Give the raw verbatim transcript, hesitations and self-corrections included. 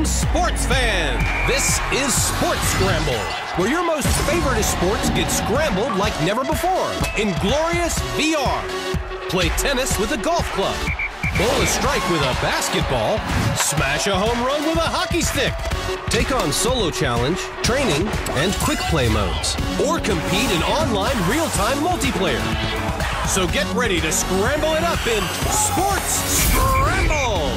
Welcome, sports fans! This is Sports Scramble, where your most favorite sports get scrambled like never before in glorious V R. Play tennis with a golf club, bowl a strike with a basketball, smash a home run with a hockey stick, take on solo challenge, training, and quick play modes, or compete in online real-time multiplayer. So get ready to scramble it up in Sports Scramble!